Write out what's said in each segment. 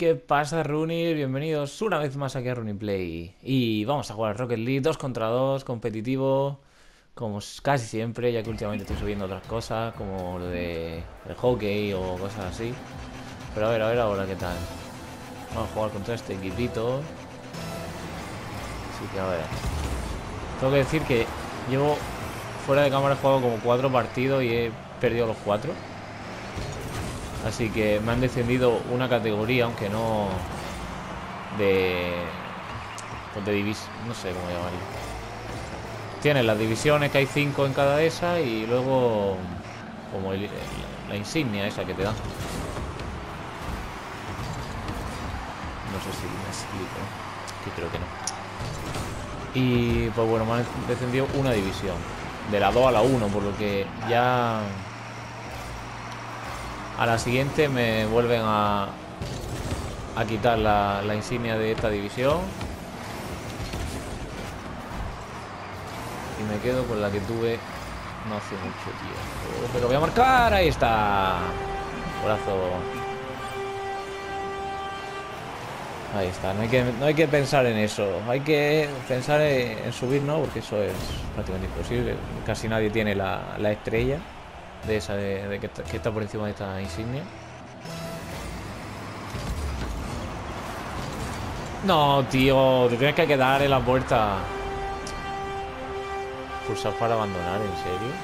¿Qué pasa, Runner? Bienvenidos una vez más aquí a Running Play. Y vamos a jugar Rocket League 2 contra 2, competitivo, como casi siempre, ya que últimamente estoy subiendo otras cosas, como lo de el hockey o cosas así. Pero a ver ahora qué tal. Vamos a jugar contra este equipito. Así que a ver. Tengo que decir que llevo fuera de cámara, he jugado como 4 partidos y he perdido los 4. Así que me han descendido una categoría, aunque no de... pues de división, no sé cómo llamarlo. Tienes las divisiones, que hay 5 en cada esa, y luego como la insignia esa que te dan. No sé si me explico, que creo que no. Y pues bueno, me han descendido una división, de la 2 a la 1, por lo que ya... a la siguiente me vuelven a quitar la insignia de esta división. Y me quedo con la que tuve no hace mucho tiempo. Pero voy a marcar, ahí está. Brazo. Ahí está, no hay que pensar en eso. Hay que pensar en subir, ¿no? Porque eso es prácticamente imposible. Casi nadie tiene la estrella de esa de que está por encima de esta insignia. No, tío, te tienes que quedar en la puerta. Pulsar para abandonar, ¿en serio?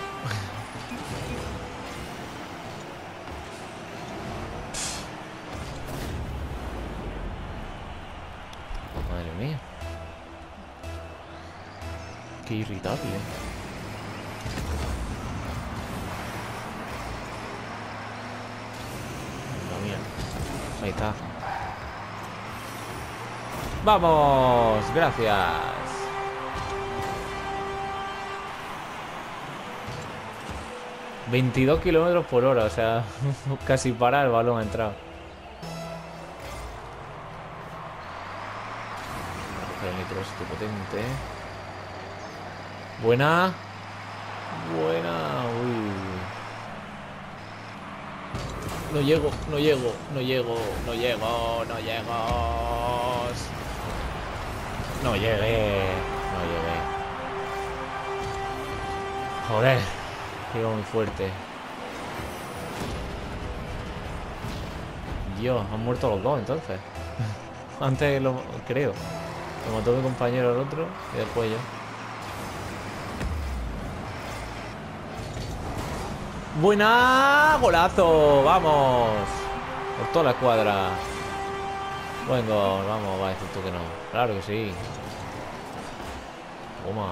Madre mía. Qué irritable. Madre mía. Ahí está. ¡Vamos! Gracias. ...22 kilómetros por hora, o sea... casi para el balón ha entrado. El nitro es potente. Buena. Buena. Uy. No llego. No llego. No llegué. Joder. Llego muy fuerte. Dios, han muerto los dos entonces. Antes lo creo. Lo mató mi compañero al otro y después yo. ¡Buena! ¡Golazo! ¡Vamos! Por toda la escuadra. Buen gol, vamos, va a decir tú que no. Claro que sí. Toma.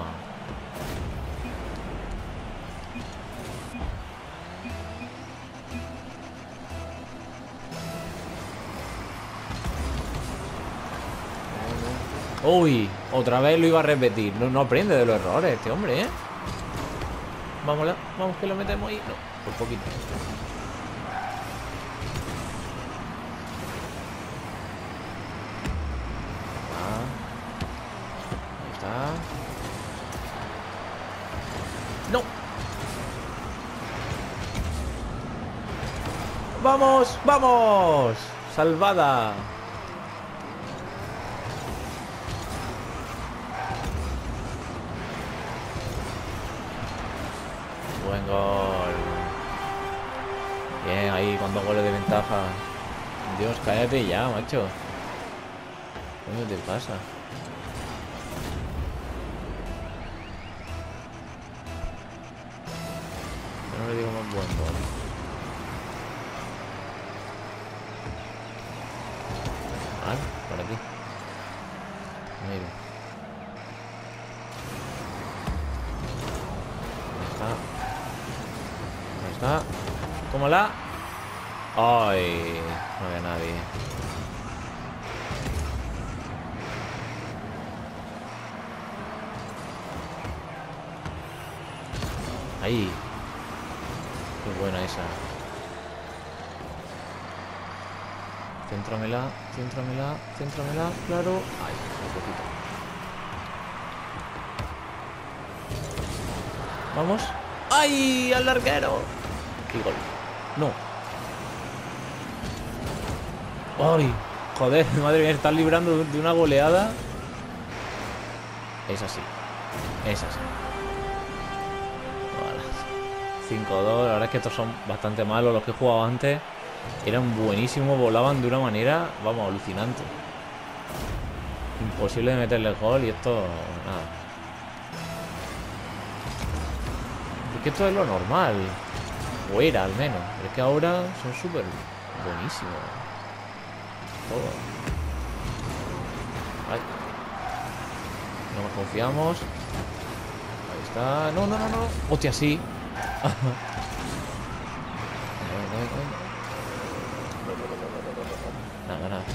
Uy, otra vez lo iba a repetir. No aprende de los errores este hombre, ¿eh? Vamos que lo metemos ahí. No, por poquito. Ahí está. ¡No! ¡Vamos! ¡Vamos! ¡Salvada! Buen gol. Bien, ahí con 2 goles de ventaja. Dios, cállate ya, macho. ¿Qué te pasa? Yo no le digo más buen gol. Vale, por aquí. Mira. Ahí está. Tómala. Ay, no había nadie. Ahí. Qué buena esa. Céntramela, claro. Ay, un poquito. Vamos. ¡Ay! ¡Al larguero! ¡Qué gol! No. ¡Ay! Joder, madre mía, están librando de una goleada. Es así. Es así. Vale. 5-2. La verdad es que estos son bastante malos. Los que he jugado antes eran buenísimos. Volaban de una manera, vamos, alucinante. Imposible de meterle el gol. Y esto, nada. Es que esto es lo normal. O era, al menos. Pero es que ahora son súper buenísimos. Todo. Ay. No nos confiamos. Ahí está. No, no, no, no. Hostia, sí. Nada, nada.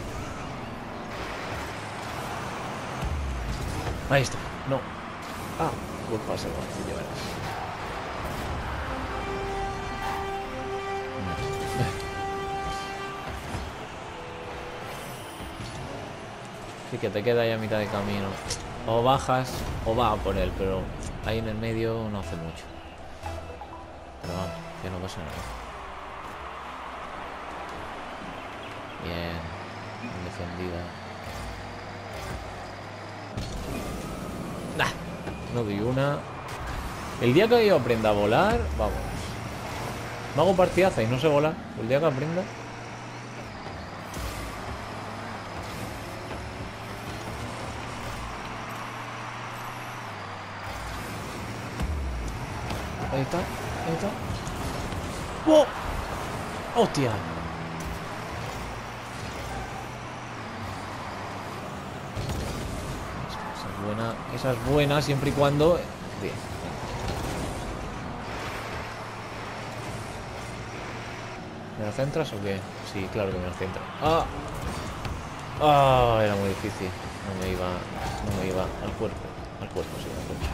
Ahí está. No. Ah, buen pase, ya verás. Sí que te queda ahí a mitad de camino. O bajas o va a por él, pero ahí en el medio no hace mucho. Pero vamos, que no pasa nada. Bien, bien defendida. Nah, no doy una. El día que yo aprenda a volar, vamos. Me hago partidaza y no sé volar. El día que aprenda. Ahí está, ahí está. ¡Oh! ¡Hostia! Esa es buena siempre y cuando... Bien. ¿Me la centras o qué? Sí, claro que me la centras. ¡Ah! ¡Ah! Era muy difícil. No me iba al cuerpo. Al cuerpo, sí, al cuerpo.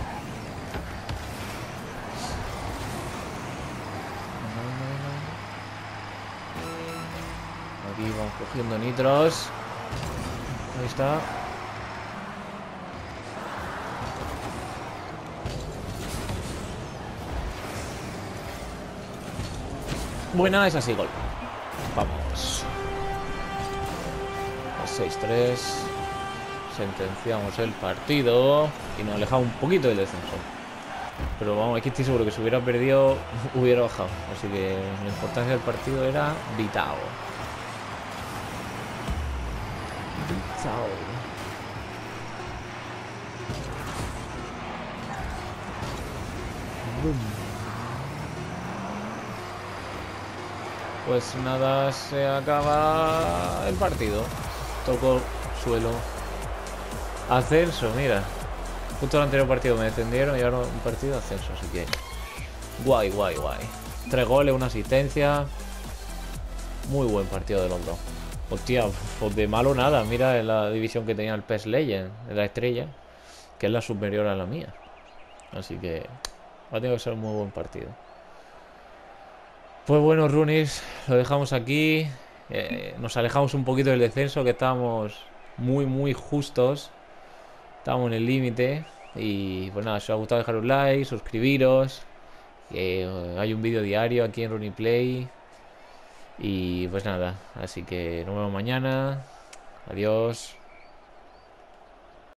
Aquí vamos cogiendo nitros. Ahí está. Buena, es así, gol. Vamos. 6-3. Sentenciamos el partido. Y nos alejamos un poquito del descenso. Pero vamos, aquí estoy seguro que si hubiera perdido, hubiera bajado. Así que la importancia del partido era vital. Vital. Pues nada, se acaba el partido. Toco suelo. Ascenso, mira. Justo el anterior partido me descendieron y ahora un partido de ascenso, así que... Guay, guay, guay. 3 goles, una asistencia. Muy buen partido de los dos. Hostia, pues de malo nada. Mira en la división que tenía el PES Legend, en la estrella, que es la superior a la mía. Así que va a tener que ser un muy buen partido. Pues bueno, Runis, lo dejamos aquí. Nos alejamos un poquito del descenso, que estábamos muy justos. Estábamos en el límite. Y pues nada, si os ha gustado dejar un like, suscribiros. Hay un vídeo diario aquí en Runiplay. Y pues nada, así que nos vemos mañana. Adiós.